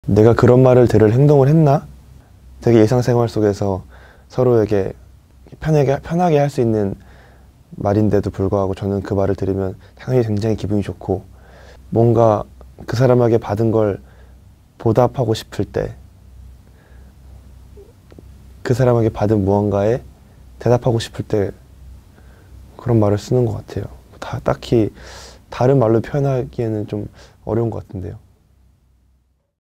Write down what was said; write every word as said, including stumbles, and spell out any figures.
내가 그런 말을 들을 행동을 했나? 되게 일상생활 속에서 서로에게 편하게, 편하게 할 수 있는 말인데도 불구하고 저는 그 말을 들으면 당연히 굉장히 기분이 좋고, 뭔가 그 사람에게 받은 걸 보답하고 싶을 때 그 사람에게 받은 무언가에 대답하고 싶을 때 그런 말을 쓰는 것 같아요. 다 딱히 다른 말로 표현하기에는 좀 어려운 것 같은데요.